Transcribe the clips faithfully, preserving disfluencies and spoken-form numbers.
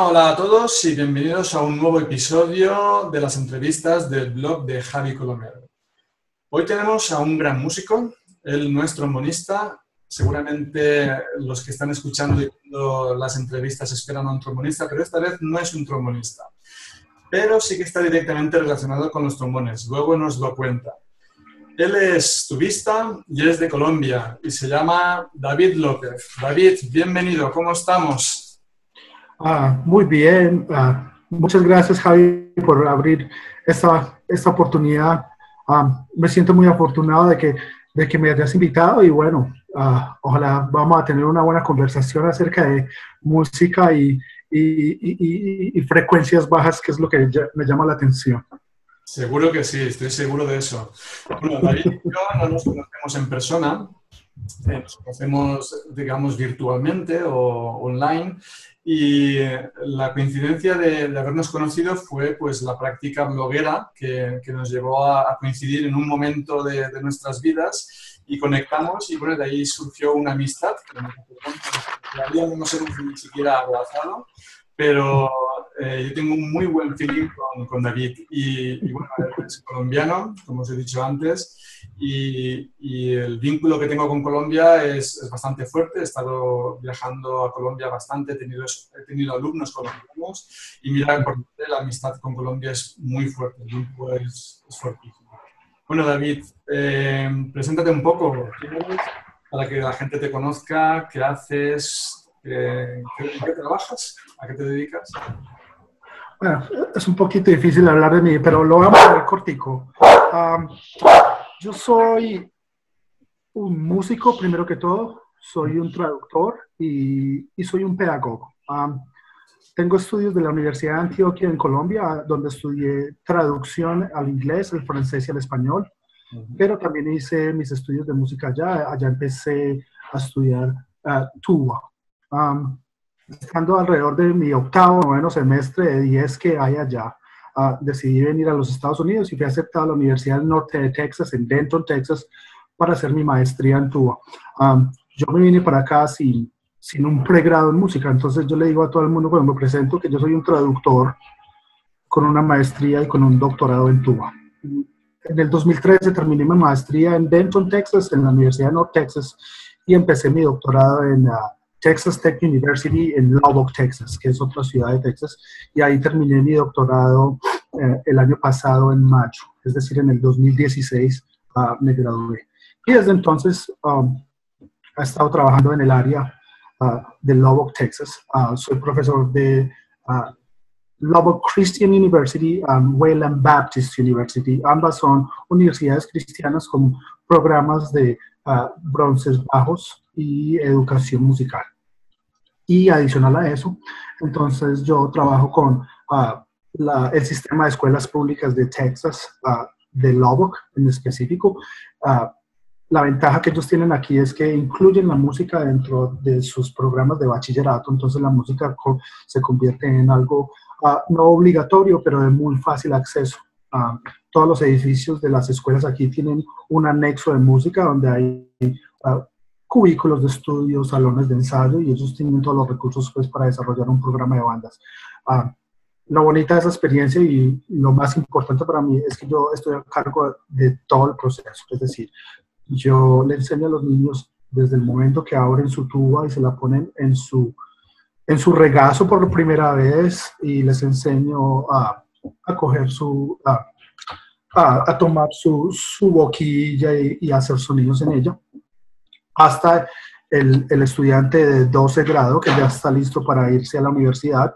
Hola a todos y bienvenidos a un nuevo episodio de las entrevistas del blog de Javi Colomero. Hoy tenemos a un gran músico, él no es trombonista. Seguramente los que están escuchando y viendo las entrevistas esperan a un trombonista, pero esta vez no es un trombonista. Pero sí que está directamente relacionado con los trombones, luego nos lo cuenta. Él es tubista y es de Colombia y se llama David López. David, bienvenido, ¿cómo estamos? Ah, muy bien. Ah, muchas gracias, Javi, por abrir esta, esta oportunidad. Ah, me siento muy afortunado de que, de que me hayas invitado y bueno, ah, ojalá vamos a tener una buena conversación acerca de música y, y, y, y, y frecuencias bajas, que es lo que ya, me llama la atención. Seguro que sí, estoy seguro de eso. Bueno, David y yo no nos conocemos en persona, eh, nos conocemos, digamos, virtualmente o online, y la coincidencia de, de habernos conocido fue pues la práctica bloguera que, que nos llevó a, a coincidir en un momento de, de nuestras vidas y conectamos y bueno, de ahí surgió una amistad que todavía no nos hemos ni siquiera abrazado, pero eh, yo tengo un muy buen feeling con, con David y, y bueno, él es colombiano, como os he dicho antes, y, y el vínculo que tengo con Colombia es, es bastante fuerte. He estado viajando a Colombia bastante, he tenido, he tenido alumnos colombianos y mira, por la amistad con Colombia es muy fuerte, el vínculo es, es fuertísimo. Bueno, David, eh, preséntate un poco, ¿quién eres? Para que la gente te conozca, qué haces, ¿en qué trabajas? ¿A qué te dedicas? Bueno, es un poquito difícil hablar de mí, pero lo vamos a ver cortico. Um, yo soy un músico, primero que todo, soy un traductor y, y soy un pedagogo. Um, tengo estudios de la Universidad de Antioquia en Colombia, donde estudié traducción al inglés, al francés y al español, uh-huh. Pero también hice mis estudios de música allá. Allá empecé a estudiar uh, tuba. Um, estando alrededor de mi octavo, noveno semestre de diez que hay allá, uh, decidí venir a los Estados Unidos y fui aceptado a la Universidad del Norte de Texas, en Denton, Texas, para hacer mi maestría en tuba. Um, yo me vine para acá sin, sin un pregrado en música, entonces yo le digo a todo el mundo cuando me presento que yo soy un traductor con una maestría y con un doctorado en tuba. En el dos mil trece terminé mi maestría en Denton, Texas, en la Universidad de North Texas, y empecé mi doctorado en uh, Texas Tech University en Lubbock, Texas, que es otra ciudad de Texas, y ahí terminé mi doctorado eh, el año pasado en mayo, es decir, en el dos mil dieciséis uh, me gradué. Y desde entonces um, he estado trabajando en el área uh, de Lubbock, Texas. Uh, soy profesor de uh, Lubbock Christian University y Wayland Baptist University. Ambas son universidades cristianas con programas de uh, bronces bajos y educación musical. Y adicional a eso, entonces yo trabajo con uh, la, el sistema de escuelas públicas de Texas, uh, de Lubbock en específico. Uh, la ventaja que ellos tienen aquí es que incluyen la música dentro de sus programas de bachillerato, entonces la música co- se convierte en algo uh, no obligatorio, pero de muy fácil acceso. Uh, todos los edificios de las escuelas aquí tienen un anexo de música donde hay uh, cubículos de estudio, salones de ensayo, y ellos tienen todos los recursos pues, para desarrollar un programa de bandas. Uh, lo bonita de esa experiencia y lo más importante para mí es que yo estoy a cargo de todo el proceso, es decir, yo le enseño a los niños desde el momento que abren su tuba y se la ponen en su, en su regazo por primera vez, y les enseño a, a coger su, a, a, a tomar su, su boquilla y, y hacer sonidos en ella, hasta el, el estudiante de doce grado que ya está listo para irse a la universidad,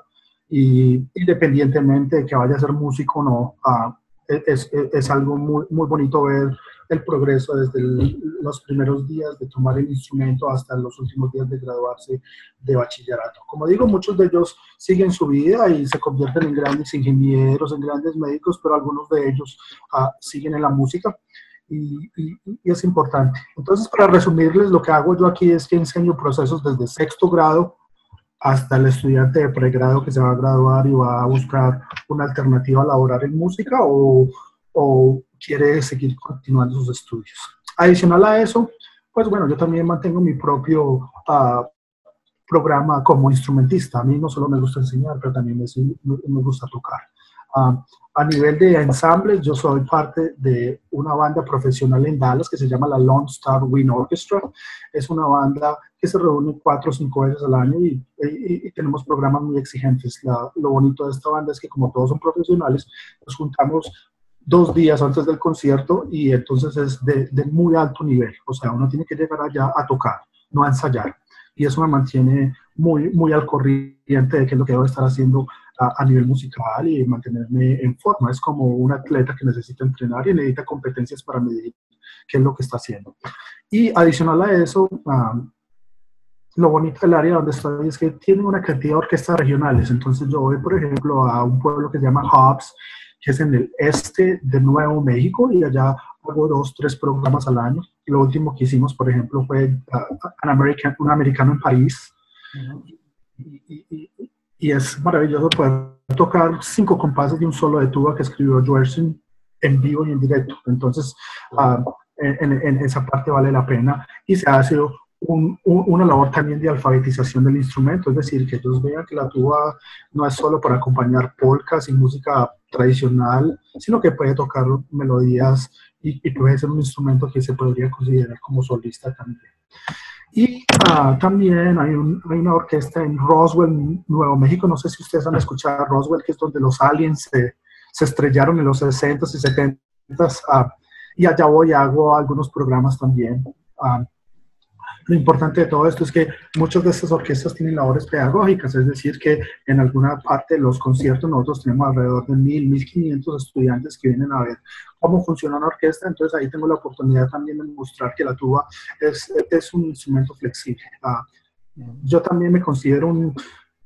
y independientemente de que vaya a ser músico o no, uh, es, es, es algo muy, muy bonito ver el progreso desde el, los primeros días de tomar el instrumento hasta los últimos días de graduarse de bachillerato. Como digo, muchos de ellos siguen su vida y se convierten en grandes ingenieros, en grandes médicos, pero algunos de ellos uh, siguen en la música y, y, y es importante. Entonces, para resumirles, lo que hago yo aquí es que enseño procesos desde sexto grado hasta el estudiante de pregrado que se va a graduar y va a buscar una alternativa laboral en música o, o quiere seguir continuando sus estudios. Adicional a eso, pues bueno, yo también mantengo mi propio uh, programa como instrumentista. A mí no solo me gusta enseñar, pero también me, me, me gusta tocar. Uh, a nivel de ensambles, yo soy parte de una banda profesional en Dallas que se llama la Lone Star Wind Orchestra. Es una banda que se reúne cuatro o cinco veces al año y, y, y tenemos programas muy exigentes. La, lo bonito de esta banda es que como todos son profesionales, nos juntamos dos días antes del concierto y entonces es de, de muy alto nivel. O sea, uno tiene que llegar allá a tocar, no a ensayar. Y eso me mantiene muy, muy al corriente de qué es lo que debo estar haciendo a, a nivel musical y mantenerme en forma. Es como un atleta que necesita entrenar y necesita competencias para medir qué es lo que está haciendo. Y adicional a eso, um, lo bonito del área donde estoy es que tiene una cantidad de orquestas regionales. Entonces yo voy, por ejemplo, a un pueblo que se llama Hobbs, que es en el este de Nuevo México, y allá hago dos, tres programas al año. Lo último que hicimos, por ejemplo, fue uh, un, American, un americano en París. Uh-huh. y, y, y, y es maravilloso poder tocar cinco compases de un solo de tuba que escribió Gershwin en vivo y en directo. Entonces, uh, en, en esa parte vale la pena y se hace un, un, una labor también de alfabetización del instrumento, es decir, que ellos vean que la tuba no es solo para acompañar polcas y música tradicional, sino que puede tocar melodías y, y puede ser un instrumento que se podría considerar como solista también. Y uh, también hay, un, hay una orquesta en Roswell, Nuevo México. No sé si ustedes han escuchado Roswell, que es donde los aliens se, se estrellaron en los sesentas y setentas. Uh, y allá voy y hago algunos programas también. Uh, Lo importante de todo esto es que muchas de estas orquestas tienen labores pedagógicas, es decir, que en alguna parte de los conciertos nosotros tenemos alrededor de mil, mil quinientos estudiantes que vienen a ver cómo funciona una orquesta. Entonces ahí tengo la oportunidad también de mostrar que la tuba es, es un instrumento flexible. Uh, yo también me considero un,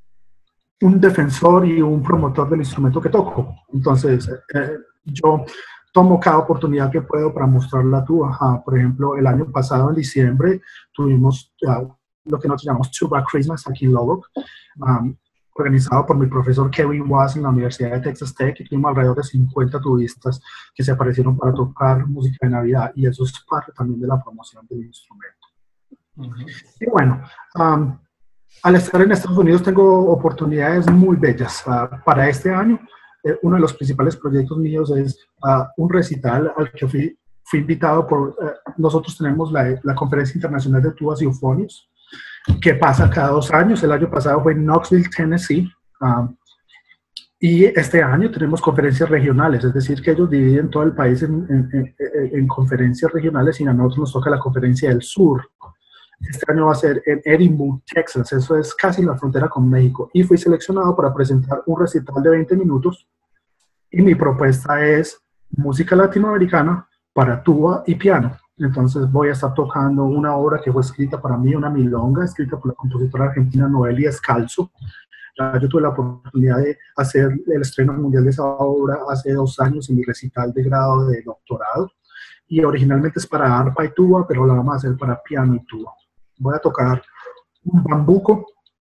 un defensor y un promotor del instrumento que toco. Entonces eh, yo tomo cada oportunidad que puedo para mostrar la tuba. Uh, por ejemplo, el año pasado, en diciembre, tuvimos uh, lo que nosotros llamamos Tuba Christmas aquí en Lubbock, um, organizado por mi profesor Kevin Was en la Universidad de Texas Tech, y tuvimos alrededor de cincuenta tubistas que se aparecieron para tocar música de Navidad, y eso es parte también de la promoción del instrumento. Uh-huh. Y bueno, um, al estar en Estados Unidos tengo oportunidades muy bellas. Uh, para este año, eh, uno de los principales proyectos míos es uh, un recital al que fui, fui invitado por, uh, nosotros tenemos la, la Conferencia Internacional de Tubas y Eufonios, que pasa cada dos años. El año pasado fue en Knoxville, Tennessee, uh, y este año tenemos conferencias regionales, es decir, que ellos dividen todo el país en, en, en, en conferencias regionales, y a nosotros nos toca la Conferencia del Sur. Este año va a ser en Edinburgh, Texas, eso es casi en la frontera con México, y fui seleccionado para presentar un recital de veinte minutos, y mi propuesta es música latinoamericana para tuba y piano. Entonces voy a estar tocando una obra que fue escrita para mí, una milonga, escrita por la compositora argentina Noelia Scalzo. Yo tuve la oportunidad de hacer el estreno mundial de esa obra hace dos años en mi recital de grado de doctorado, y originalmente es para arpa y tuba, pero la vamos a hacer para piano y tuba. Voy a tocar un bambuco,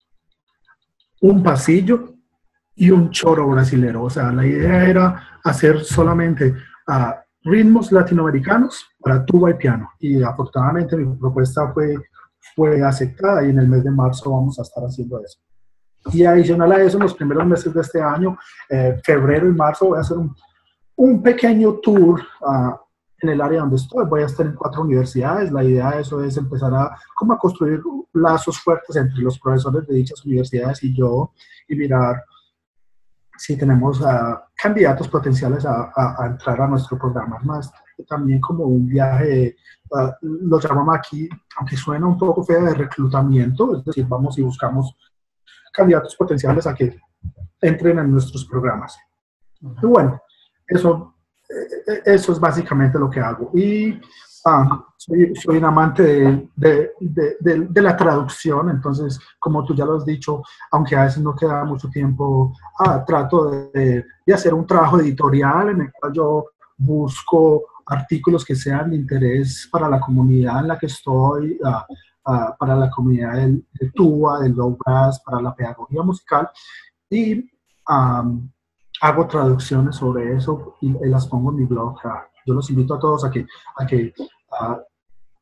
un pasillo y un choro brasilero. O sea, la idea era hacer solamente uh, ritmos latinoamericanos para tuba y piano, y afortunadamente mi propuesta fue, fue aceptada, y en el mes de marzo vamos a estar haciendo eso. Y adicional a eso, en los primeros meses de este año, eh, febrero y marzo, voy a hacer un, un pequeño tour uh, en el área donde estoy. Voy a estar en cuatro universidades. La idea de eso es empezar a, como a construir lazos fuertes entre los profesores de dichas universidades y yo, y mirar si tenemos uh, candidatos potenciales a, a, a entrar a nuestro programa. Más también como un viaje, uh, lo llamamos aquí, aunque suena un poco feo, de reclutamiento, es decir, vamos y buscamos candidatos potenciales a que entren en nuestros programas. Uh-huh. Y bueno, eso, eso es básicamente lo que hago. Y ah, soy, soy un amante de, de, de, de, de la traducción, entonces, como tú ya lo has dicho, aunque a veces no queda mucho tiempo, ah, trato de, de hacer un trabajo editorial en el cual yo busco artículos que sean de interés para la comunidad en la que estoy, ah, Uh, para la comunidad del, de tuba, del low brass, para la pedagogía musical, y um, hago traducciones sobre eso y, y las pongo en mi blog. Uh, yo los invito a todos a que, a que uh,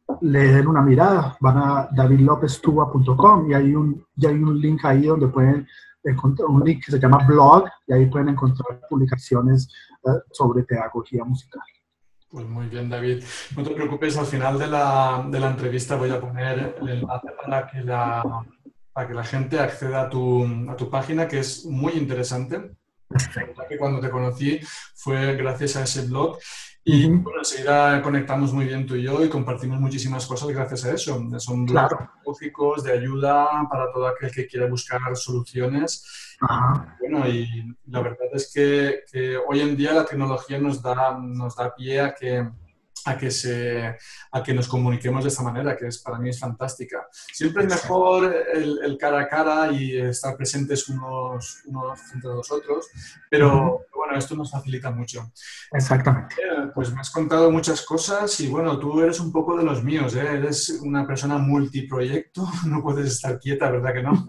le den una mirada, van a david lopez tuba punto com y hay un, y hay un link ahí donde pueden encontrar un link que se llama blog y ahí pueden encontrar publicaciones uh, sobre pedagogía musical. Pues muy bien, David. No te preocupes, al final de la, de la entrevista voy a poner el enlace para que la, para que la gente acceda a tu, a tu página, que es muy interesante. Que cuando te conocí fue gracias a ese blog y uh-huh. bueno, enseguida conectamos muy bien tú y yo y compartimos muchísimas cosas gracias a eso. Son blogs claro. pedagógicos de ayuda para todo aquel que quiera buscar soluciones. Uh-huh. Y, bueno, y la verdad es que, que hoy en día la tecnología nos da, nos da pie a que A que, se, a que nos comuniquemos de esta manera, que es, para mí es fantástica. Siempre es mejor el, el cara a cara y estar presentes unos, unos entre los otros, pero uh-huh. bueno, esto nos facilita mucho. Exactamente. Eh, pues me has contado muchas cosas y bueno, tú eres un poco de los míos, ¿eh? Eres una persona multiproyecto, no puedes estar quieta, ¿verdad que no?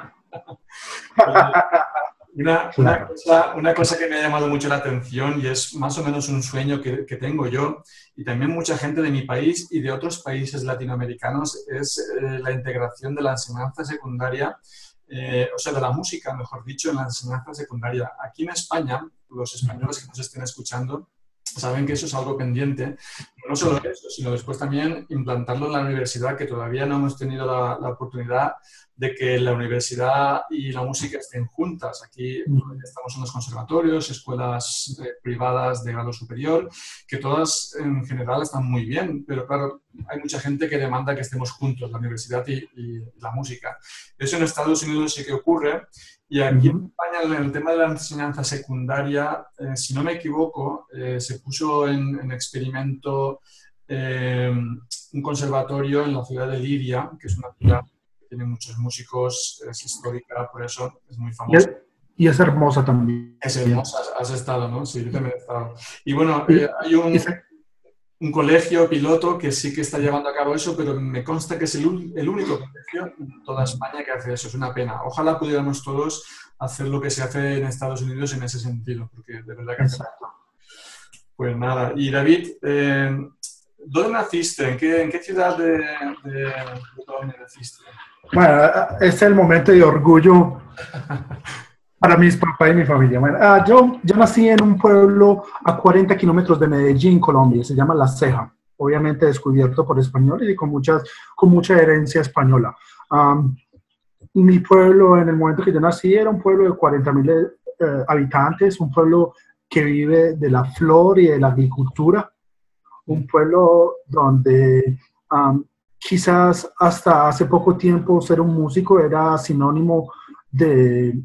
Una, una, cosa, una cosa que me ha llamado mucho la atención y es más o menos un sueño que, que tengo yo y también mucha gente de mi país y de otros países latinoamericanos es eh, la integración de la enseñanza secundaria, eh, o sea, de la música, mejor dicho, en la enseñanza secundaria. Aquí en España, los españoles que nos estén escuchando saben que eso es algo pendiente. Pero no solo eso, sino después también implantarlo en la universidad, que todavía no hemos tenido la, la oportunidad de que la universidad y la música estén juntas. Aquí estamos en los conservatorios, escuelas eh, privadas de grado superior, que todas en general están muy bien, pero claro, hay mucha gente que demanda que estemos juntos, la universidad y, y la música. Eso en Estados Unidos sí que ocurre, y aquí uh-huh. en España, en el tema de la enseñanza secundaria, eh, si no me equivoco, eh, se puso en, en experimento eh, un conservatorio en la ciudad de Liria, que es una ciudad tiene muchos músicos, es histórica, por eso es muy famosa. Y es hermosa también. Es hermosa, has estado, ¿no? Sí, yo también he estado. Y bueno, eh, hay un, un colegio piloto que sí que está llevando a cabo eso, pero me consta que es el, el único colegio en toda España que hace eso. Es una pena. Ojalá pudiéramos todos hacer lo que se hace en Estados Unidos en ese sentido, porque de verdad que hace falta. Pues nada. Y David, eh, ¿dónde naciste? ¿En qué, en qué ciudad de, de, de Colombia naciste? Bueno, este es el momento de orgullo para mis papás y mi familia. Bueno, uh, yo, yo nací en un pueblo a cuarenta kilómetros de Medellín, Colombia. Se llama La Ceja. Obviamente descubierto por españoles y con, muchas, con mucha herencia española. Um, mi pueblo, en el momento que yo nací, era un pueblo de cuarenta mil eh, habitantes, un pueblo que vive de la flor y de la agricultura. Un pueblo donde um, quizás hasta hace poco tiempo ser un músico era sinónimo de,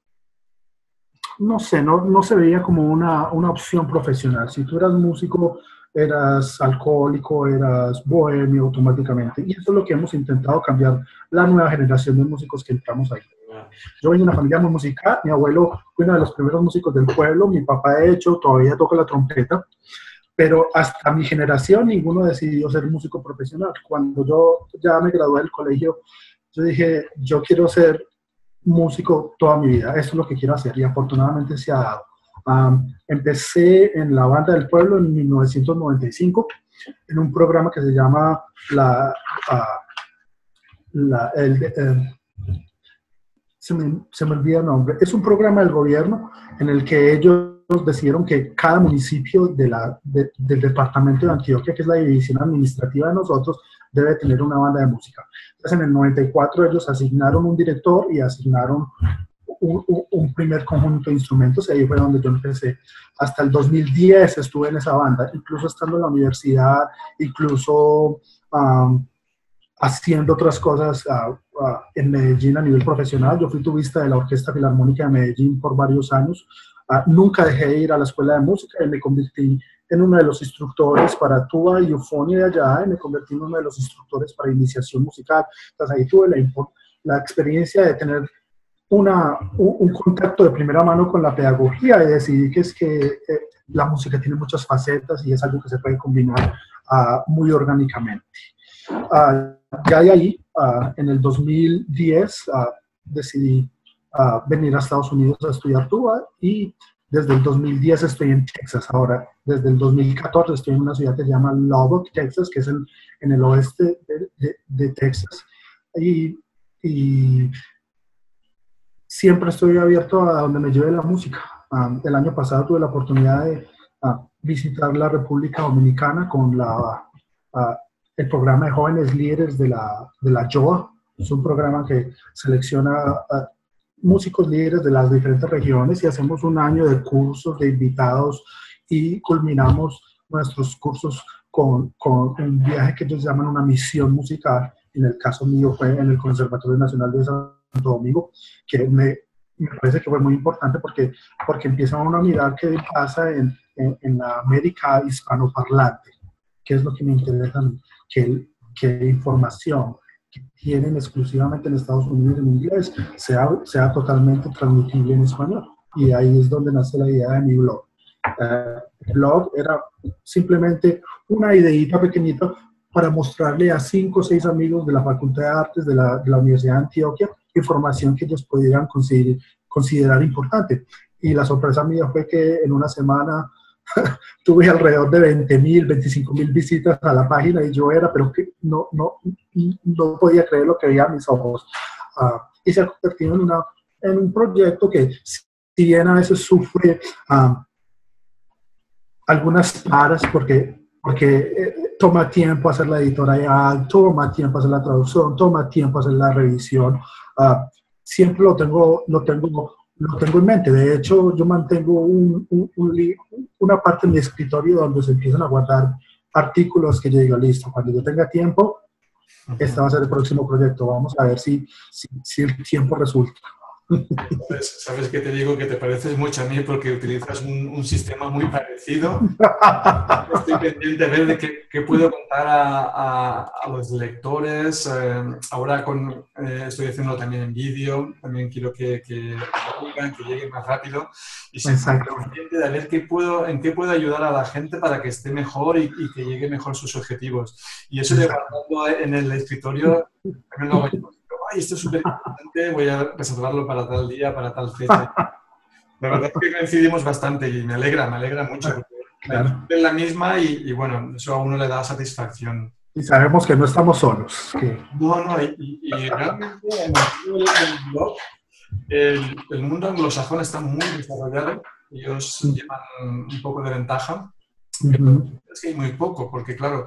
no sé, no, no se veía como una, una opción profesional. Si tú eras músico, eras alcohólico, eras bohemio automáticamente. Y eso es lo que hemos intentado cambiar la nueva generación de músicos que entramos ahí. Yo vengo de una familia muy musical, mi abuelo fue uno de los primeros músicos del pueblo, mi papá de hecho todavía toca la trompeta. Pero hasta mi generación ninguno decidió ser músico profesional. Cuando yo ya me gradué del colegio, yo dije, yo quiero ser músico toda mi vida, eso es lo que quiero hacer y afortunadamente se ha dado. Um, empecé en la banda del pueblo en mil novecientos noventa y cinco en un programa que se llama la, uh, la el, eh, se, me, se me olvida el nombre, es un programa del gobierno en el que ellos decidieron que cada municipio de la, de, del departamento de Antioquia, que es la división administrativa de nosotros, debe tener una banda de música. Entonces, en el noventa y cuatro ellos asignaron un director y asignaron un, un, un primer conjunto de instrumentos, y ahí fue donde yo empecé. Hasta el dos mil diez estuve en esa banda, incluso estando en la universidad, incluso um, haciendo otras cosas uh, uh, en Medellín a nivel profesional. Yo fui tubista de la Orquesta Filarmónica de Medellín por varios años. Uh, nunca dejé de ir a la escuela de música y me convertí en uno de los instructores para tuba y eufonía de allá y me convertí en uno de los instructores para iniciación musical. Entonces ahí tuve la, la experiencia de tener una, un, un contacto de primera mano con la pedagogía y decidí que es que eh, la música tiene muchas facetas y es algo que se puede combinar uh, muy orgánicamente. Uh, ya de ahí, uh, en el dos mil diez, uh, decidí Uh, venir a Estados Unidos a estudiar tuba y Desde el dos mil diez estoy en Texas ahora. Desde el dos mil catorce estoy en una ciudad que se llama Lubbock, Texas, que es en, en el oeste de, de, de Texas. Y, y siempre estoy abierto a donde me lleve la música. Um, el año pasado tuve la oportunidad de uh, visitar la República Dominicana con la, uh, el programa de jóvenes líderes de la, de la J O A. Es un programa que selecciona uh, músicos líderes de las diferentes regiones y hacemos un año de cursos, de invitados y culminamos nuestros cursos con, con un viaje que ellos llaman una misión musical. En el caso mío fue en el Conservatorio Nacional de Santo Domingo, que me, me parece que fue muy importante porque, porque empieza uno a mirar qué pasa en, en, en la América hispanoparlante, qué es lo que me interesa, qué, qué información que tienen exclusivamente en Estados Unidos en inglés sea, sea totalmente transmitible en español. Y ahí es donde nace la idea de mi blog. Uh, el blog era simplemente una ideita pequeñita para mostrarle a cinco o seis amigos de la Facultad de Artes de la, de la Universidad de Antioquia información que ellos pudieran considerar, considerar importante. Y la sorpresa mía fue que en una semana tuve alrededor de veinte mil, veinticinco mil visitas a la página y yo era, pero que no, no, no podía creer lo que veía a mis ojos. Uh, y se ha convertido en, una, en un proyecto que, si bien a veces sufre uh, algunas paras porque, porque eh, toma tiempo hacer la editorial, toma tiempo hacer la traducción, toma tiempo hacer la revisión, uh, siempre lo tengo, lo tengo Lo tengo en mente. De hecho, yo mantengo un, un, un, una parte de mi escritorio donde se empiezan a guardar artículos que yo digo, listo, cuando yo tenga tiempo, este va a ser el próximo proyecto. Vamos a ver si, si, si el tiempo resulta. Pues, ¿sabes qué te digo? Que te pareces mucho a mí porque utilizas un, un sistema muy parecido. Estoy pendiente de ver de qué, qué puedo contar a, a, a los lectores. Eh, ahora con, eh, estoy haciendo también en vídeo. También quiero que, que, que llegue más rápido. Y estoy pendiente de ver qué puedo, en qué puedo ayudar a la gente para que esté mejor y, y que llegue mejor sus objetivos. Y eso de guardarlo en el escritorio, también lo hago yo. Ay, esto es súper importante, voy a reservarlo para tal día, para tal fecha. La verdad es que coincidimos bastante y me alegra, me alegra mucho. Claro. Es la misma y, y bueno, eso a uno le da satisfacción. Y sabemos que no estamos solos. Que... No, no, y, y realmente en el blog, el, el mundo anglosajón está muy desarrollado. Ellos llevan un poco de ventaja. Pero uh-huh. Es que hay muy poco, porque claro...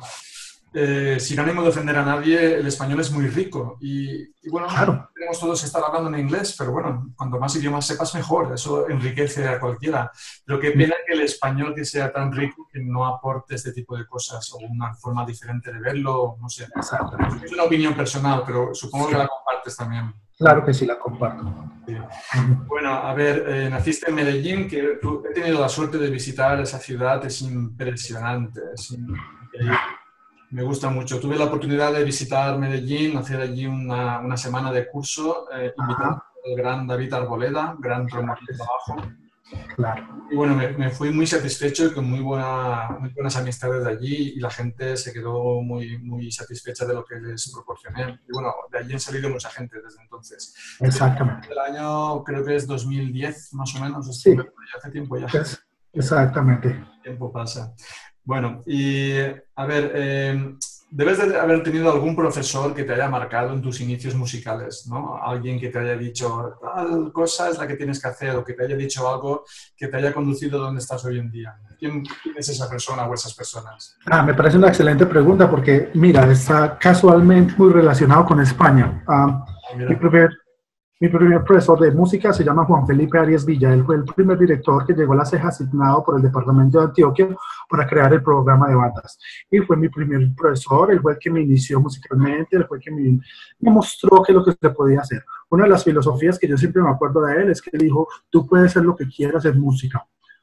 Eh, sin ánimo de ofender a nadie, el español es muy rico y, y bueno, claro. Tenemos todos que estar hablando en inglés, pero bueno, cuanto más idiomas sepas mejor, eso enriquece a cualquiera. Pero qué pena que el español que sea tan rico que no aporte este tipo de cosas o una forma diferente de verlo, no sé. Es una opinión personal, pero supongo sí. que la compartes también. Claro que sí, la comparto. Sí. Bueno, a ver, eh, naciste en Medellín, que tú, he tenido la suerte de visitar esa ciudad, es impresionante, es increíble. Me gusta mucho. Tuve la oportunidad de visitar Medellín, hacer allí una, una semana de curso, eh, invitado al gran David Arboleda, gran promotor de trabajo. Claro. Y bueno, me, me fui muy satisfecho y con muy, buena, muy buenas amistades de allí y la gente se quedó muy, muy satisfecha de lo que les proporcioné. Y bueno, de allí han salido mucha gente desde entonces. Exactamente. El año creo que es dos mil diez, más o menos. Sí. Hace tiempo ya. Es, exactamente. El tiempo pasa. Bueno, y a ver, eh, debes de haber tenido algún profesor que te haya marcado en tus inicios musicales, ¿no? Alguien que te haya dicho tal cosa es la que tienes que hacer o que te haya dicho algo que te haya conducido a donde estás hoy en día. ¿Quién, quién es esa persona o esas personas? Ah, me parece una excelente pregunta porque, mira, está casualmente muy relacionado con España. Um, mi primer... Mi primer profesor de música se llama Juan Felipe Arias Villa. Él fue el primer director que llegó a la ceja asignado por el departamento de Antioquia para crear el programa de bandas. Y fue mi primer profesor, él fue el que me inició musicalmente, él fue el que me, me mostró qué es lo que se podía hacer. Una de las filosofías que yo siempre me acuerdo de él es que él dijo, tú puedes hacer lo que quieras en música.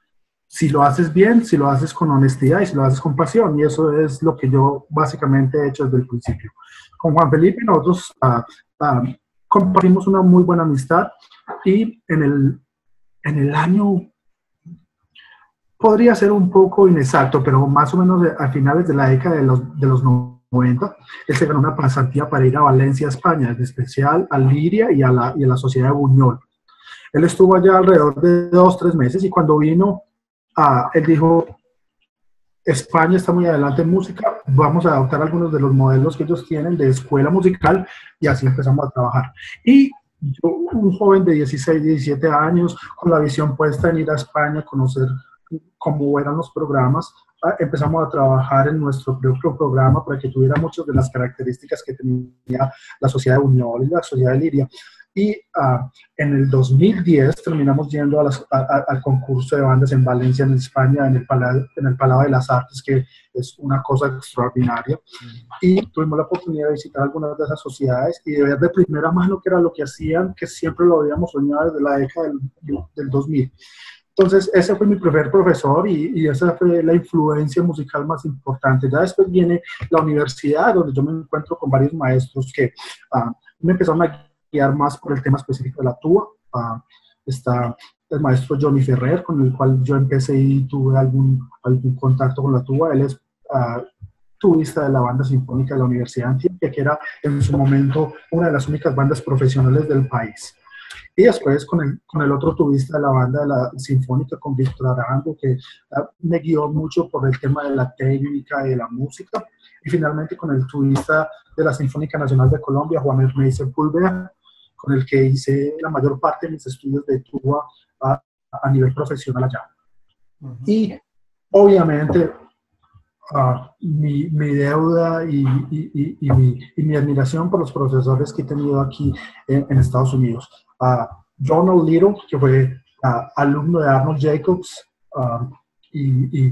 Si lo haces bien, si lo haces con honestidad y si lo haces con pasión. Y eso es lo que yo básicamente he hecho desde el principio. Con Juan Felipe nosotros... Uh, uh, compartimos una muy buena amistad y en el, en el año, podría ser un poco inexacto, pero más o menos a finales de la década de los, de los noventa, él se ganó una pasantía para ir a Valencia, España, en especial a Liria y a la, y a la Sociedad de Buñol. Él estuvo allá alrededor de dos, tres meses y cuando vino, uh, él dijo, España está muy adelante en música, vamos a adoptar algunos de los modelos que ellos tienen de escuela musical y así empezamos a trabajar. Y yo, un joven de dieciséis, diecisiete años, con la visión puesta en ir a España, conocer cómo eran los programas, empezamos a trabajar en nuestro propio programa para que tuviera muchas de las características que tenía la Sociedad de Unión y la Sociedad de Liria. Y uh, en el dos mil diez terminamos yendo a las, a, a, al concurso de bandas en Valencia, en España, en el, Palau, en el Palau de las Artes, que es una cosa extraordinaria. Y tuvimos la oportunidad de visitar algunas de esas sociedades y de ver de primera mano qué era lo que hacían, que siempre lo habíamos soñado desde la década del, del dos mil. Entonces, ese fue mi primer profesor y, y esa fue la influencia musical más importante. Ya después viene la universidad, donde yo me encuentro con varios maestros que uh, me empezaron a guiar más por el tema específico de la tuba. Uh, está el maestro Johnny Ferrer, con el cual yo empecé y tuve algún, algún contacto con la tuba. Él es uh, tubista de la banda sinfónica de la Universidad de Antioquia, que era en su momento una de las únicas bandas profesionales del país. Y después con el, con el otro tubista de la banda de la sinfónica, con Víctor Arango, que uh, me guió mucho por el tema de la técnica y de la música. Y finalmente con el tubista de la Sinfónica Nacional de Colombia, Juan Hernández Sepúlveda, con el que hice la mayor parte de mis estudios de tuba a, a nivel profesional allá. Uh-huh. Y obviamente uh, mi, mi deuda y, y, y, y, mi, y mi admiración por los profesores que he tenido aquí en, en Estados Unidos. Uh, Ronald Little, que fue uh, alumno de Arnold Jacobs uh, y, y,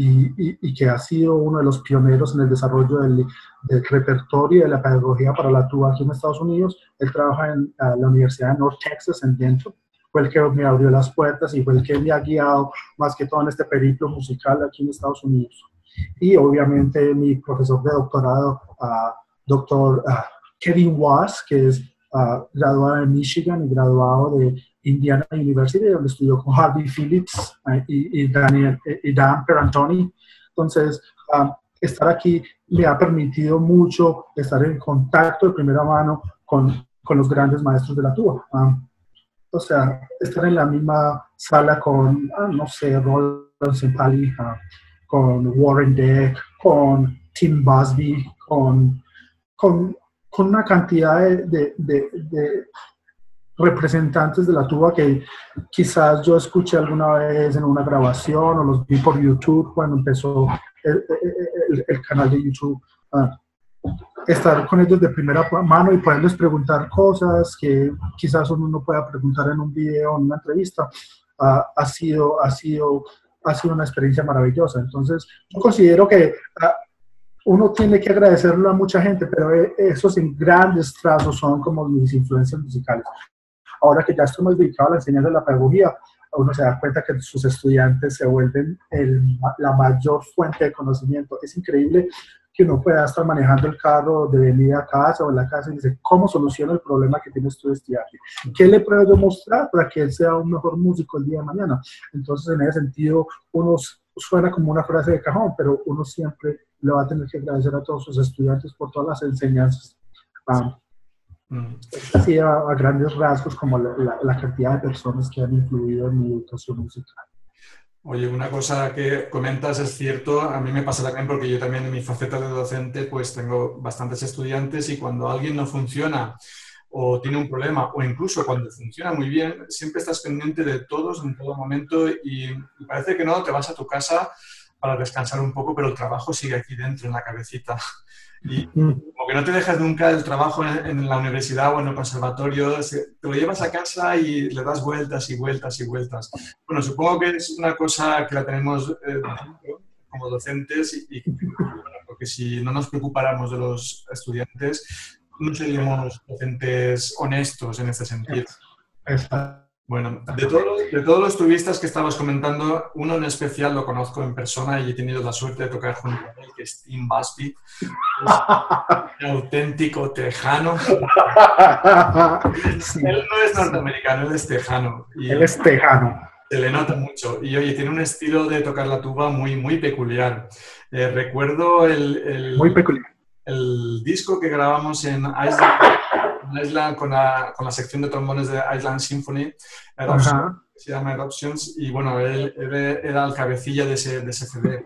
y, y que ha sido uno de los pioneros en el desarrollo del, del repertorio y de la pedagogía para la tuba aquí en Estados Unidos. Él trabaja en uh, la Universidad de North Texas en Denton. Fue el que me abrió las puertas y fue el que me ha guiado más que todo en este periplo musical aquí en Estados Unidos. Y obviamente mi profesor de doctorado, uh, doctor uh, Kevin Was, que es Uh, graduado de Michigan y graduado de Indiana University, donde estudió con Harvey Phillips uh, y, y, Daniel, y Dan Perantoni. Entonces, uh, estar aquí me ha permitido mucho estar en contacto de primera mano con, con los grandes maestros de la tuba. Uh, o sea, estar en la misma sala con, uh, no sé, Roland Sempali, uh, con Warren Deck, con Tim Busby, con... con con una cantidad de, de, de, de representantes de la tuba que quizás yo escuché alguna vez en una grabación o los vi por YouTube cuando empezó el, el, el canal de YouTube. Ah, estar con ellos de primera mano y poderles preguntar cosas que quizás uno no pueda preguntar en un video o en una entrevista, ah, ha, sido, ha, sido, ha sido una experiencia maravillosa. Entonces, yo considero que... Ah, uno tiene que agradecerlo a mucha gente, pero esos en grandes trazos son como mis influencias musicales. Ahora que ya estoy más dedicado a la enseñanza de la pedagogía, uno se da cuenta que sus estudiantes se vuelven el, la mayor fuente de conocimiento. Es increíble que uno pueda estar manejando el carro de venida a casa o en la casa y dice, ¿cómo soluciono el problema que tienes tu estudiante? ¿Qué le puedo yo mostrar para que él sea un mejor músico el día de mañana? Entonces, en ese sentido, uno suena como una frase de cajón, pero uno siempre le va a tener que agradecer a todos sus estudiantes por todas las enseñanzas. Um, mm. Así a, a grandes rasgos como la, la, la cantidad de personas que han influido en mi educación musical. Oye, una cosa que comentas es cierto, a mí me pasa también porque yo también en mi faceta de docente pues tengo bastantes estudiantes y cuando alguien no funciona o tiene un problema o incluso cuando funciona muy bien, siempre estás pendiente de todos en todo momento y, y parece que no, te vas a tu casa para descansar un poco, pero el trabajo sigue aquí dentro, en la cabecita. Y como que no te dejas nunca el trabajo en, en la universidad o en el conservatorio, te lo llevas a casa y le das vueltas y vueltas y vueltas. Bueno, supongo que es una cosa que la tenemos eh, como docentes y, y bueno, porque si no nos preocupáramos de los estudiantes, no seríamos docentes honestos en este sentido. Exacto. Bueno, de, todo, de todos los turistas que estabas comentando, uno en especial lo conozco en persona y he tenido la suerte de tocar junto a él, que es Tim Busby. Es un auténtico tejano. Sí. Él no es norteamericano, él es tejano. Y él es tejano. Se le nota mucho. Y oye, tiene un estilo de tocar la tuba muy, muy peculiar. Eh, recuerdo el, el... Muy peculiar. el disco que grabamos en Island, en Island con, la, con la sección de trombones de Island Symphony, Eruptions, se llama Eruptions, y bueno, él, él era el cabecilla de ese, de ese C D.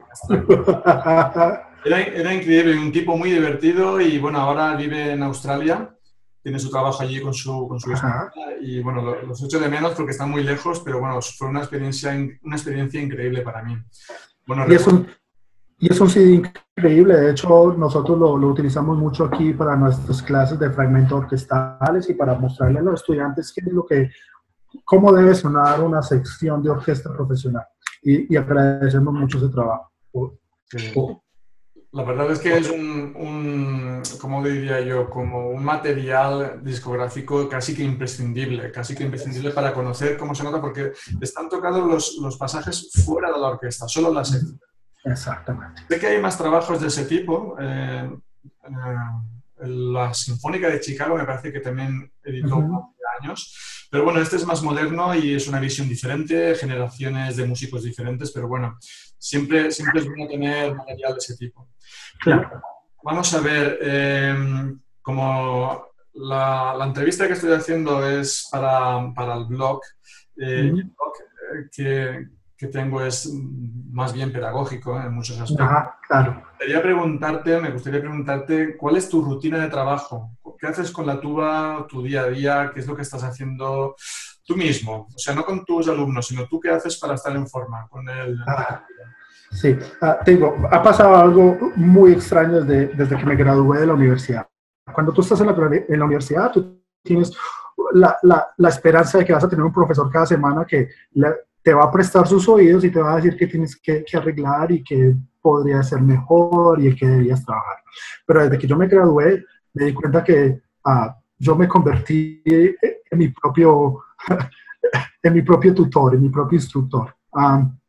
Era, era increíble, un tipo muy divertido y bueno, ahora vive en Australia, tiene su trabajo allí con su, con su esposa y bueno, lo, los echo de menos porque están muy lejos, pero bueno, fue una experiencia, una experiencia increíble para mí. Bueno, y, es un, y es un C D increíble, de hecho nosotros lo, lo utilizamos mucho aquí para nuestras clases de fragmentos orquestales y para mostrarle a los estudiantes qué es lo que, cómo debe sonar una sección de orquesta profesional y, y agradecemos mucho ese trabajo. Sí. La verdad es que es un, un, ¿cómo diría yo? Como un material discográfico casi que imprescindible, casi que imprescindible para conocer cómo se nota, porque están tocados los, los pasajes fuera de la orquesta, solo la sección. Exactamente. Sé que hay más trabajos de ese tipo. Eh, eh, la Sinfónica de Chicago me parece que también editó uh-huh. hace años. Pero bueno, este es más moderno y es una visión diferente, generaciones de músicos diferentes, pero bueno, siempre, siempre es bueno tener material de ese tipo. Claro. Y vamos a ver, eh, como la, la entrevista que estoy haciendo es para, para el blog, eh, uh-huh. el blog eh, que, que tengo es más bien pedagógico en muchos aspectos. Ajá, claro. Me gustaría preguntarte, me gustaría preguntarte, ¿cuál es tu rutina de trabajo? ¿Qué haces con la tuba, tu día a día? ¿Qué es lo que estás haciendo tú mismo? O sea, no con tus alumnos, sino tú qué haces para estar en forma con el... Ah, sí, ah, te digo, ha pasado algo muy extraño desde, desde que me gradué de la universidad. Cuando tú estás en la, en la universidad, tú tienes la, la, la esperanza de que vas a tener un profesor cada semana que le, te va a prestar sus oídos y te va a decir qué tienes que, que arreglar y que podría ser mejor y en qué deberías trabajar. Pero desde que yo me gradué, me di cuenta que uh, yo me convertí en mi propio, en mi propio tutor, en mi propio instructor. Um,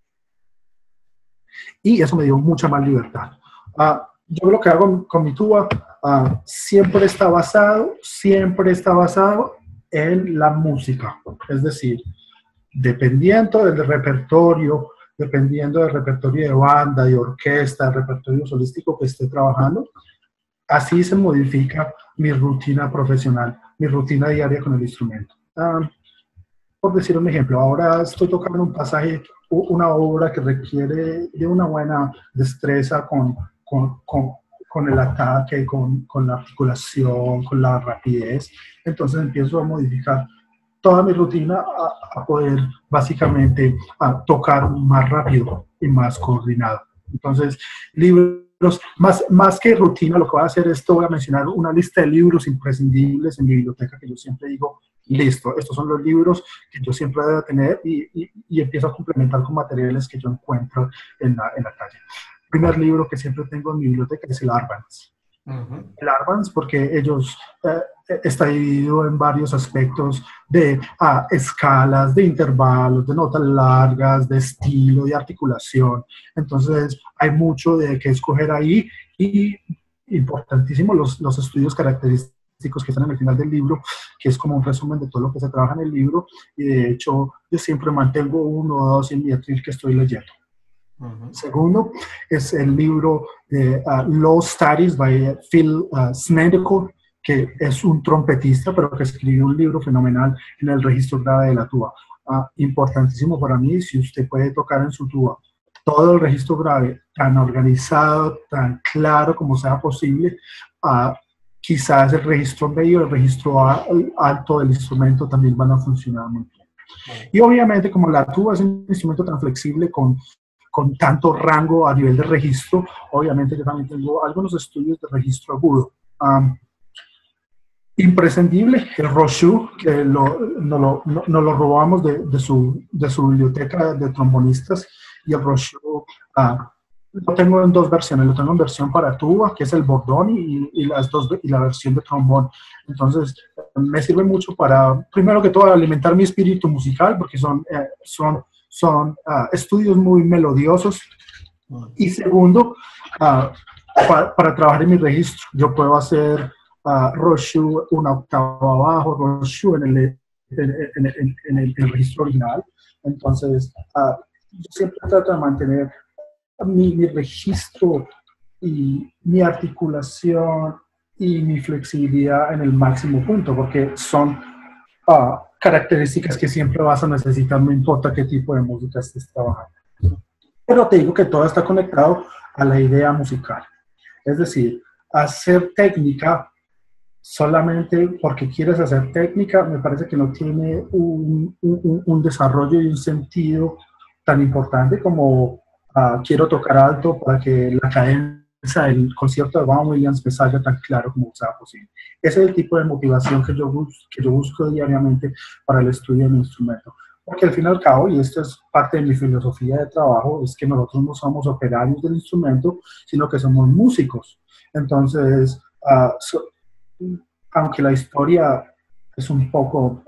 y eso me dio mucha más libertad. Uh, yo lo que hago con, con mi tuba uh, siempre está basado, siempre está basado en la música. Es decir, dependiendo del repertorio, dependiendo del repertorio de banda, de orquesta, del repertorio solístico que esté trabajando, así se modifica mi rutina profesional, mi rutina diaria con el instrumento. Uh, por decir un ejemplo, ahora estoy tocando un pasaje, una obra que requiere de una buena destreza con, con, con, con el ataque, con, con la articulación, con la rapidez. Entonces empiezo a modificar toda mi rutina a, a poder básicamente a tocar más rápido y más coordinado. Entonces, libros, más, más que rutina, lo que voy a hacer es, te voy a mencionar una lista de libros imprescindibles en mi biblioteca que yo siempre digo, listo, estos son los libros que yo siempre debo tener y, y, y empiezo a complementar con materiales que yo encuentro en la, en la calle. El primer libro que siempre tengo en mi biblioteca es el Arbanz. Uh-huh. El Arbanz, porque ellos eh, está dividido en varios aspectos de ah, escalas, de intervalos, de notas largas, de estilo, de articulación. Entonces hay mucho de qué escoger ahí y importantísimo los, los estudios característicos que están en el final del libro, que es como un resumen de todo lo que se trabaja en el libro, y de hecho yo siempre mantengo uno o dos en mi atril que estoy leyendo. Uh-huh. Segundo, es el libro de uh, Law Studies by Phil uh, Snedeker, que es un trompetista, pero que escribió un libro fenomenal en el registro grave de la tuba. Uh, importantísimo para mí, si usted puede tocar en su tuba todo el registro grave tan organizado, tan claro como sea posible, uh, quizás el registro medio y el registro alto del instrumento también van a funcionar muy bien. Uh-huh. Y obviamente, como la tuba es un instrumento tan flexible con con tanto rango a nivel de registro, obviamente yo también tengo algunos estudios de registro agudo. Um, imprescindible, el Rochu, que lo, no, lo, no, no lo robamos de, de, su, de su biblioteca de trombonistas, y el Rochu uh, lo tengo en dos versiones, lo tengo en versión para tuba, que es el Bordón, y, y, las dos, y la versión de trombón. Entonces, me sirve mucho para, primero que todo, alimentar mi espíritu musical, porque son, eh, son son uh, estudios muy melodiosos, y segundo, uh, pa, para trabajar en mi registro, yo puedo hacer uh, Rochu una octava abajo, Rochu en el, en, en, en, en, el, en el registro original. Entonces, uh, yo siempre trato de mantener mi, mi registro y mi articulación y mi flexibilidad en el máximo punto, porque son uh, características que siempre vas a necesitar, no importa qué tipo de música estés trabajando. Pero te digo que todo está conectado a la idea musical. Es decir, hacer técnica solamente porque quieres hacer técnica, me parece que no tiene un, un, un desarrollo y un sentido tan importante como uh, quiero tocar alto para que la cadencia del concierto de Vaughan Williams me salga tan claro como sea posible. Ese es el tipo de motivación que yo, bus que yo busco diariamente para el estudio de mi instrumento. Porque al fin y al cabo, y esto es parte de mi filosofía de trabajo, es que nosotros no somos operarios del instrumento, sino que somos músicos. Entonces, uh, so, aunque la historia es un poco,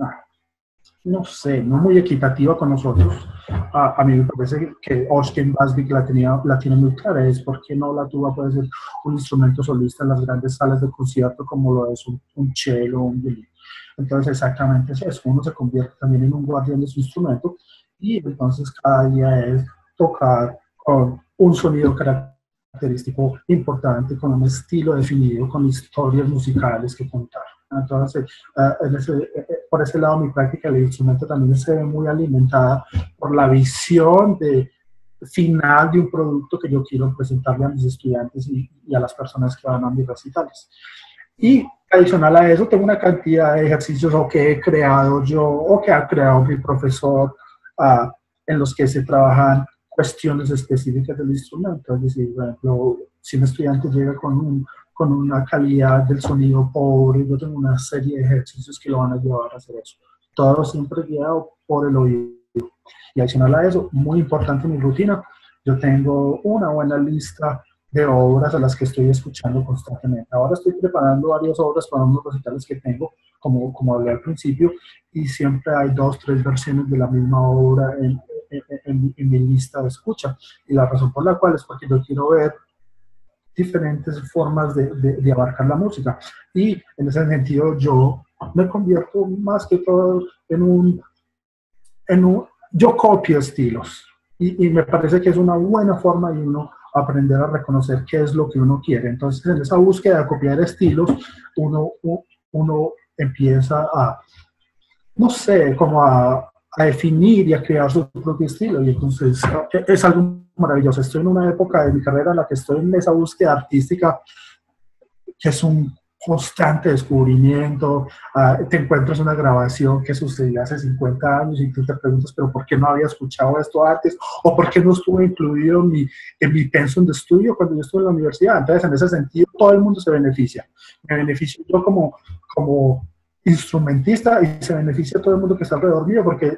no sé, no muy equitativa con nosotros, a, a mí me parece que Oscar Busby la, tenía, la tiene muy clara, es por qué no la tuba puede ser un instrumento solista en las grandes salas de concierto como lo es un, un cello o un violín. Entonces exactamente es eso, uno se convierte también en un guardián de su instrumento y entonces cada día es tocar con un sonido característico importante, con un estilo definido, con historias musicales que contar. Entonces, uh, en ese, eh, por ese lado, mi práctica del instrumento también se ve muy alimentada por la visión de, final de un producto que yo quiero presentarle a mis estudiantes y, y a las personas que van a mis recitales. Y adicional a eso, tengo una cantidad de ejercicios o que he creado yo o que ha creado mi profesor uh, en los que se trabajan cuestiones específicas del instrumento. Es decir, por ejemplo, si un estudiante llega con un con una calidad del sonido pobre, yo tengo una serie de ejercicios que lo van a llevar a hacer eso. Todo siempre guiado por el oído. Y adicional a eso, muy importante en mi rutina, yo tengo una buena lista de obras a las que estoy escuchando constantemente. Ahora estoy preparando varias obras para unos recitales que tengo, como, como hablé al principio, y siempre hay dos, tres versiones de la misma obra en, en, en, en mi lista de escucha. Y la razón por la cual es porque yo quiero ver diferentes formas de, de, de abarcar la música. Y en ese sentido yo me convierto más que todo en un, en un yo copio estilos. Y, y me parece que es una buena forma de uno aprender a reconocer qué es lo que uno quiere. Entonces, en esa búsqueda de copiar estilos, uno, uno empieza a, no sé, como a, a definir y a crear su propio estilo. Y entonces es algo maravilloso. Estoy en una época de mi carrera en la que estoy en esa búsqueda artística que es un constante descubrimiento. Uh, te encuentras una grabación que sucedió hace cincuenta años y tú te preguntas, pero ¿por qué no había escuchado esto antes? ¿O por qué no estuve incluido en mi, en mi pensum de estudio cuando yo estuve en la universidad? Entonces, en ese sentido, todo el mundo se beneficia. Me beneficio yo como, como instrumentista y se beneficia todo el mundo que está alrededor mío, porque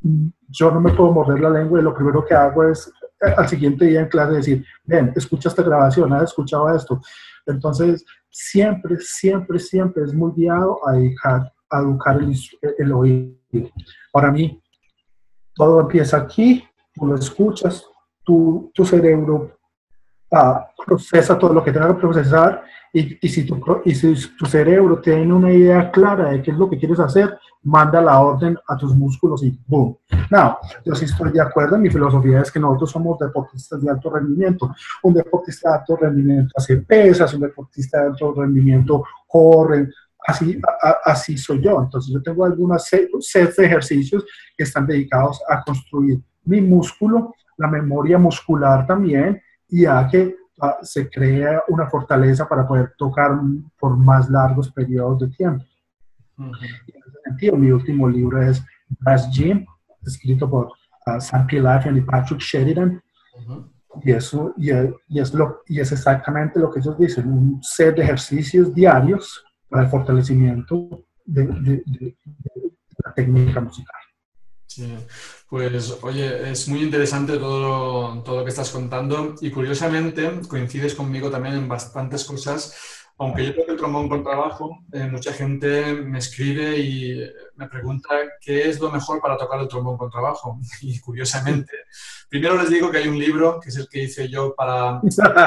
yo no me puedo morder la lengua y lo primero que hago es al siguiente día en clase decir, ven, escucha esta grabación, ¿has escuchado esto? Entonces, siempre, siempre, siempre es muy guiado a, dejar, a educar el, el oído. Para mí, todo empieza aquí, tú lo escuchas, tu, tu cerebro uh, procesa todo lo que tenga que procesar y, y, si tu, y si tu cerebro tiene una idea clara de qué es lo que quieres hacer, manda la orden a tus músculos y ¡boom! No, yo sí estoy de acuerdo. Mi filosofía es que nosotros somos deportistas de alto rendimiento. Un deportista de alto rendimiento hace pesas, un deportista de alto rendimiento corre, así, a, así soy yo. Entonces yo tengo algunas sets de ejercicios que están dedicados a construir mi músculo, la memoria muscular también, y a que uh, se crea una fortaleza para poder tocar por más largos periodos de tiempo. Uh-huh. Y en ese sentido, mi último libro es Brass Gym, escrito por uh, Sam Pilafian y Patrick Sheridan. Uh-huh. Y, eso, y, y, es lo, y es exactamente lo que ellos dicen, un set de ejercicios diarios para el fortalecimiento de, de, de, de la técnica musical. Sí, pues oye, es muy interesante todo, todo lo que estás contando y curiosamente coincides conmigo también en bastantes cosas, aunque yo creo que el trombón con trabajo, eh, mucha gente me escribe y me pregunta qué es lo mejor para tocar el trombón con trabajo y curiosamente, primero les digo que hay un libro que es el que hice yo para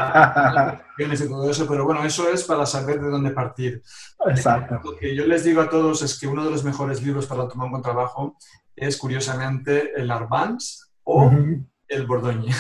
y todo eso, pero bueno, eso es para saber de dónde partir. Exacto. Lo que yo les digo a todos es que uno de los mejores libros para el trombón con trabajo es curiosamente el Arbanz o uh-huh. el Bordoñi.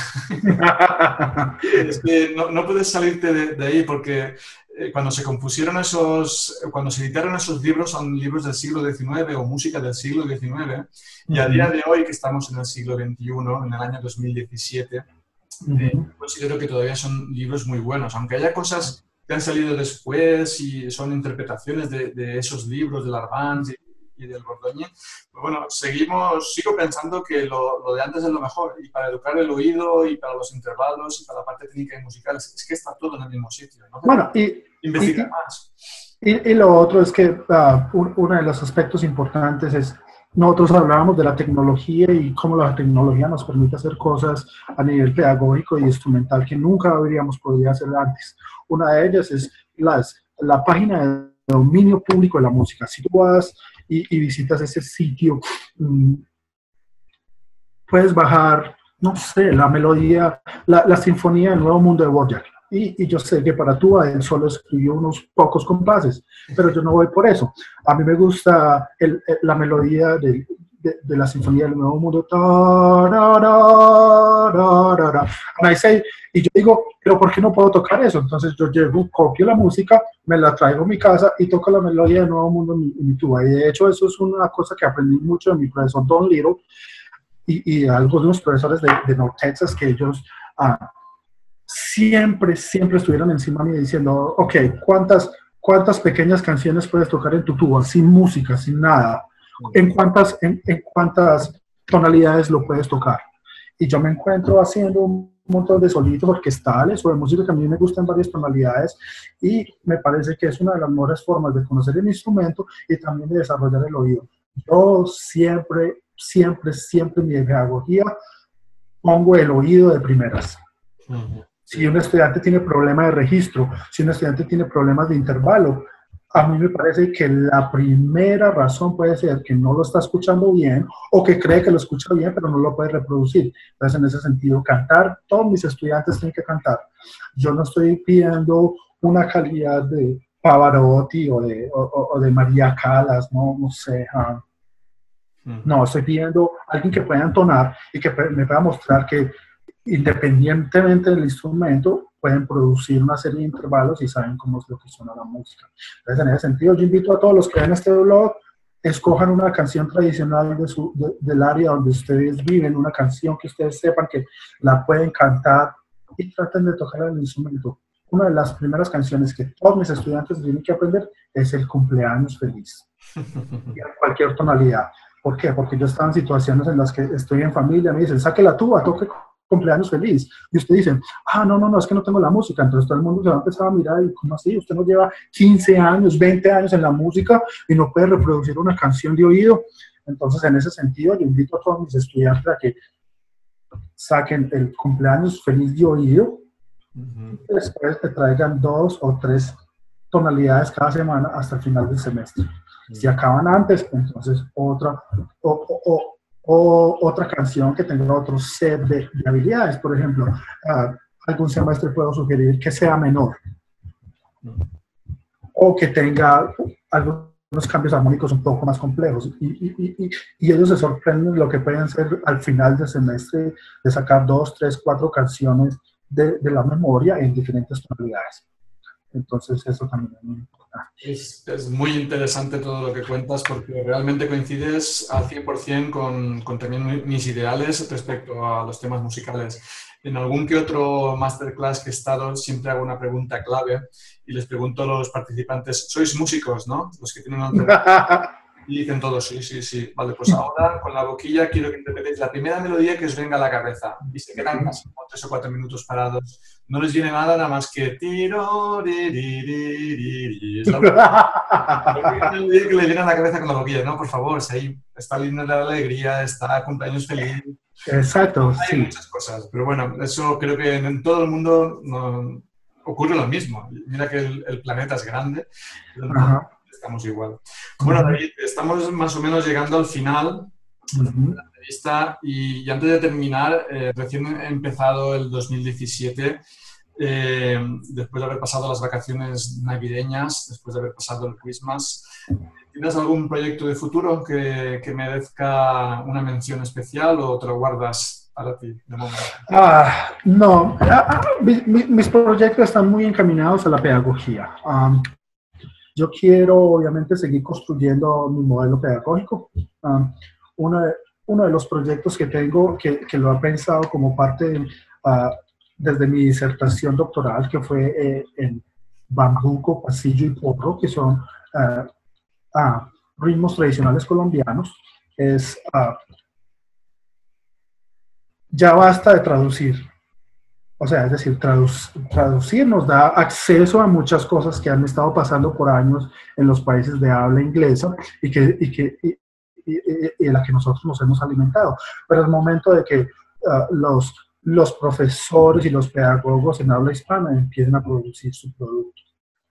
Es que no, no puedes salirte de, de ahí porque eh, cuando se compusieron esos, cuando se editaron esos libros, son libros del siglo diecinueve o música del siglo diecinueve, y a día de hoy, que estamos en el siglo veintiuno, en el año dos mil diecisiete, eh, considero que todavía son libros muy buenos, aunque haya cosas que han salido después y son interpretaciones de, de esos libros de Larvans y, y del Bordoñi. Pues bueno, seguimos, sigo pensando que lo, lo de antes es lo mejor, y para educar el oído y para los intervalos y para la parte técnica y musical, es, es que está todo en el mismo sitio, ¿no? Bueno, y, investigar y, más. Y, y lo otro es que uh, un, uno de los aspectos importantes es, nosotros hablábamos de la tecnología y cómo la tecnología nos permite hacer cosas a nivel pedagógico y instrumental que nunca habríamos podido hacer antes. Una de ellas es las, la página de dominio público de la música. Si tú vas y, y visitas ese sitio, um, puedes bajar, no sé, la melodía, la, la sinfonía del Nuevo Mundo de Dvorak. Y, y yo sé que para tú, él solo escribió unos pocos compases, pero yo no voy por eso. A mí me gusta el, el, la melodía de, de, de la Sinfonía del Nuevo Mundo. Y yo digo, pero ¿por qué no puedo tocar eso? Entonces yo llevo, copio la música, me la traigo a mi casa y toco la melodía del Nuevo Mundo en mi, en mi tuba. Y de hecho eso es una cosa que aprendí mucho de mi profesor Don Little y, y algunos profesores de, de North Texas, que ellos... Ah, siempre, siempre estuvieron encima de mí diciendo, ok, ¿cuántas, ¿cuántas pequeñas canciones puedes tocar en tu tuba? Sin música, sin nada. ¿En cuántas, en, en cuántas tonalidades lo puedes tocar? Y yo me encuentro haciendo un montón de solitos orquestales o de música que a mí me gustan varias tonalidades y me parece que es una de las mejores formas de conocer el instrumento y también de desarrollar el oído. Yo siempre, siempre, siempre en mi pedagogía pongo el oído de primeras. Uh-huh. Si un estudiante tiene problemas de registro, si un estudiante tiene problemas de intervalo, a mí me parece que la primera razón puede ser que no lo está escuchando bien o que cree que lo escucha bien, pero no lo puede reproducir. Entonces, en ese sentido, cantar, todos mis estudiantes tienen que cantar. Yo no estoy pidiendo una calidad de Pavarotti o de, o, o de María Callas, no, no sé. Uh, no, estoy pidiendo a alguien que pueda entonar y que me pueda mostrar que independientemente del instrumento, pueden producir una serie de intervalos y saben cómo es lo que suena la música. Entonces, en ese sentido, yo invito a todos los que ven este blog, escojan una canción tradicional de su, de, del área donde ustedes viven, una canción que ustedes sepan que la pueden cantar y traten de tocar el instrumento. Una de las primeras canciones que todos mis estudiantes tienen que aprender es el cumpleaños feliz, y en cualquier tonalidad. ¿Por qué? Porque yo estaba en situaciones en las que estoy en familia, me dicen, saque la tuba, toque cumpleaños feliz. Y usted dice, ah, no, no, no, es que no tengo la música. Entonces todo el mundo se va a empezar a mirar y, ¿cómo así? Usted no lleva quince años, veinte años en la música y no puede reproducir una canción de oído. Entonces, en ese sentido, yo invito a todos mis estudiantes a que saquen el cumpleaños feliz de oído. Uh-huh. Y después te traigan dos o tres tonalidades cada semana hasta el final del semestre. Uh-huh. Si acaban antes, entonces otra, o, o, o o otra canción que tenga otro set de, de habilidades. Por ejemplo, uh, algún semestre puedo sugerir que sea menor o que tenga algunos cambios armónicos un poco más complejos y, y, y, y ellos se sorprenden de lo que pueden ser al final del semestre de sacar dos, tres, cuatro canciones de, de la memoria en diferentes tonalidades. Entonces eso también es muy importante. Es, es muy interesante todo lo que cuentas porque realmente coincides al cien por ciento con, con también mis ideales respecto a los temas musicales. En algún que otro masterclass que he estado siempre hago una pregunta clave y les pregunto a los participantes, ¿sois músicos, no? Los que tienen una y dicen todos, sí, sí, sí. Vale, pues ahora con la boquilla quiero que interpretéis la primera melodía que os venga a la cabeza. Y se quedan casi como tres o cuatro minutos parados. No les viene nada, nada más que tiro, ri, ri, ri, ri. Es la única melodía que le viene a la cabeza con la boquilla. No, por favor, si ahí está el himno de la alegría, está cumpleaños feliz. Exacto, hay sí. muchas cosas. Pero bueno, eso creo que en todo el mundo no, ocurre lo mismo. Mira que el, el planeta es grande. Ajá. Estamos igual. Bueno, David, estamos más o menos llegando al final uh-huh. de la entrevista y, y antes de terminar, eh, recién he empezado el dos mil diecisiete, eh, después de haber pasado las vacaciones navideñas, después de haber pasado el Christmas. ¿Tienes algún proyecto de futuro que, que merezca una mención especial o te lo guardas para ti de momento? Ah, no, ah, ah, mi- mi- mis proyectos están muy encaminados a la pedagogía. Um, yo quiero, obviamente, seguir construyendo mi modelo pedagógico. Um, uno, de, uno de los proyectos que tengo, que, que lo he pensado como parte ah, desde mi disertación doctoral, que fue eh, en bambuco, pasillo y porro, que son ah, ah, ritmos tradicionales colombianos, es ah, ya basta de traducir. O sea, es decir, traduc- traducir nos da acceso a muchas cosas que han estado pasando por años en los países de habla inglesa y, que, y, que, y, y, y en la que nosotros nos hemos alimentado. Pero es momento de que uh, los, los profesores y los pedagogos en habla hispana empiecen a producir su producto.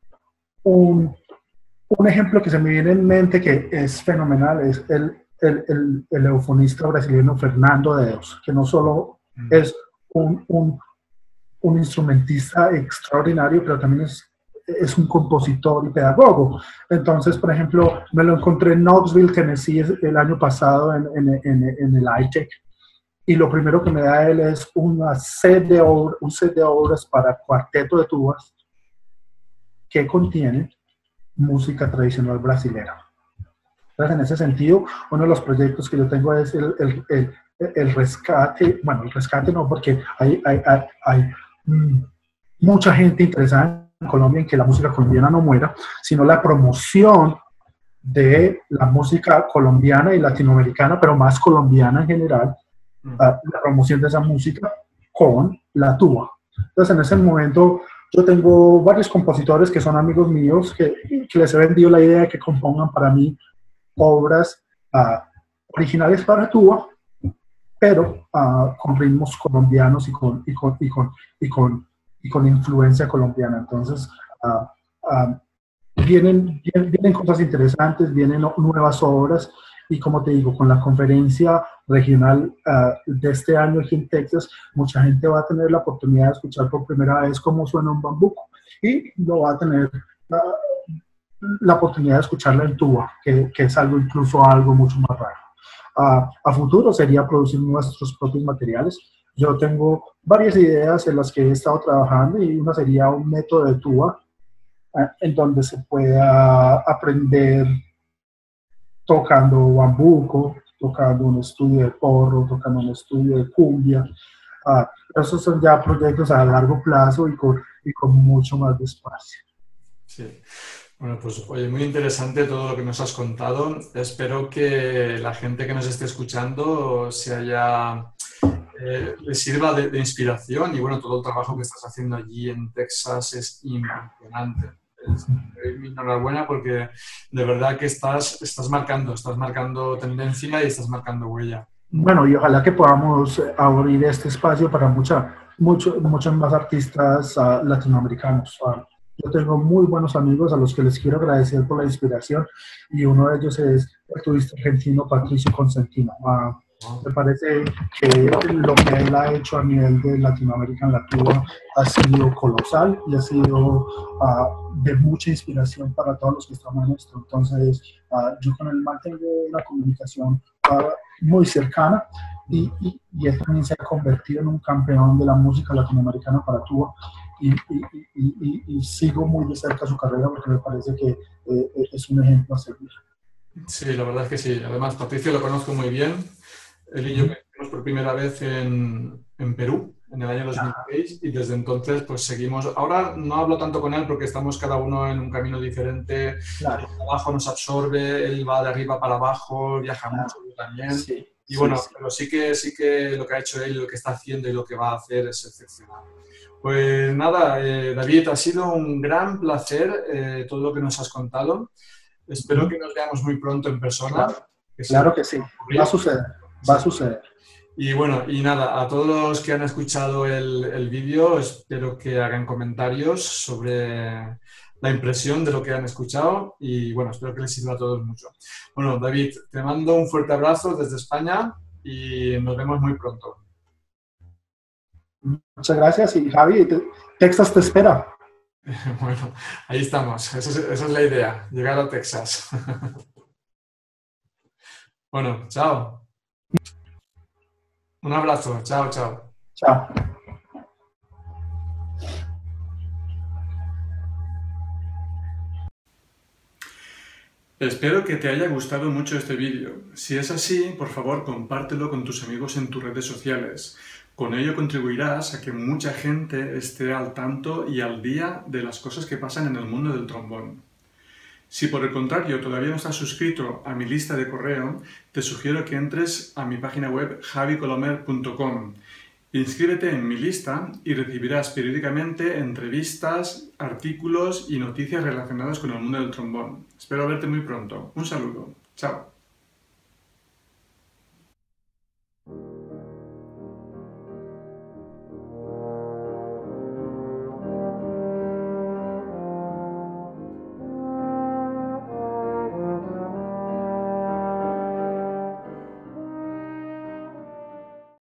Un, un ejemplo que se me viene en mente que es fenomenal es el, el, el, el eufonista brasileño Fernando Deus, que no solo Mm. es un, un un instrumentista extraordinario, pero también es, es un compositor y pedagogo. Entonces, por ejemplo, me lo encontré en Knoxville, Tennessee, el año pasado en, en, en, en el iTech, y lo primero que me da él es una set de obras, un set de obras para cuarteto de tubas que contiene música tradicional brasilera. Entonces, en ese sentido, uno de los proyectos que yo tengo es el, el, el, el rescate, bueno, el rescate no, porque hay, hay, hay, hay mm, mucha gente interesada en Colombia en que la música colombiana no muera, sino la promoción de la música colombiana y latinoamericana, pero más colombiana en general, Mm. uh, la promoción de esa música con la tuba. Entonces, en ese momento, yo tengo varios compositores que son amigos míos, que, que les he vendido la idea de que compongan para mí obras uh, originales para tuba, pero uh, con ritmos colombianos y con, y con, y con, y con, y con influencia colombiana. Entonces, uh, uh, vienen, vienen, vienen cosas interesantes, vienen nuevas obras, y como te digo, con la conferencia regional uh, de este año aquí en Texas, mucha gente va a tener la oportunidad de escuchar por primera vez cómo suena un bambuco, y lo va a tener uh, la oportunidad de escucharla en tuba, que, que es algo, incluso algo mucho más raro. Uh, a futuro sería producir nuestros propios materiales. Yo tengo varias ideas en las que he estado trabajando, y una sería un método de tuba uh, en donde se pueda aprender tocando bambuco, tocando un estudio de porro, tocando un estudio de cumbia. Uh, esos son ya proyectos a largo plazo y con, y con mucho más espacio. Sí. Bueno, pues oye, muy interesante todo lo que nos has contado. Espero que la gente que nos esté escuchando se haya, eh, les sirva de, de inspiración, y bueno, todo el trabajo que estás haciendo allí en Texas es impresionante. Es, mi enhorabuena, porque de verdad que estás, estás marcando, estás marcando tendencia y estás marcando huella. Bueno, y ojalá que podamos abrir este espacio para mucha, mucho, muchos más artistas uh, latinoamericanos. Uh, yo tengo muy buenos amigos a los que les quiero agradecer por la inspiración, y uno de ellos es el turista argentino Patricio Consentino. Uh, Wow. me parece que lo que él ha hecho a nivel de Latinoamérica en la tuba ha sido colosal, y ha sido uh, de mucha inspiración para todos los que estamos en esto. Entonces, uh, yo con él mantengo una comunicación uh, muy cercana, y, y, y él también se ha convertido en un campeón de la música latinoamericana para tuba, y, y, y, y, y sigo muy de cerca su carrera, porque me parece que eh, es un ejemplo a seguir. Sí, la verdad es que sí. Además, Patricio lo conozco muy bien. Él y yo conocimos por primera vez en, en Perú, en el año dos mil seis, y desde entonces pues seguimos. Ahora no hablo tanto con él porque estamos cada uno en un camino diferente. Claro. El trabajo nos absorbe, él va de arriba para abajo, viaja Claro. mucho, yo también. Sí, y bueno, sí, sí. pero sí que, sí que lo que ha hecho él, lo que está haciendo y lo que va a hacer es excepcional. Pues nada, eh, David, ha sido un gran placer eh, todo lo que nos has contado. Espero que nos veamos muy pronto en persona. Claro, Que claro que sí. Va a suceder, va a suceder. Y bueno, y nada, a todos los que han escuchado el, el vídeo, espero que hagan comentarios sobre la impresión de lo que han escuchado, y bueno, espero que les sirva a todos mucho. Bueno, David, te mando un fuerte abrazo desde España y nos vemos muy pronto. Muchas gracias, y Javi, Texas te espera. Bueno, ahí estamos, esa es, esa es la idea, llegar a Texas. Bueno, chao. Un abrazo. Chao, chao. Chao. Espero que te haya gustado mucho este vídeo. Si es así, por favor, compártelo con tus amigos en tus redes sociales. Con ello contribuirás a que mucha gente esté al tanto y al día de las cosas que pasan en el mundo del trombón. Si por el contrario todavía no estás suscrito a mi lista de correo, te sugiero que entres a mi página web javi colomer punto com. Inscríbete en mi lista y recibirás periódicamente entrevistas, artículos y noticias relacionadas con el mundo del trombón. Espero verte muy pronto. Un saludo. Chao.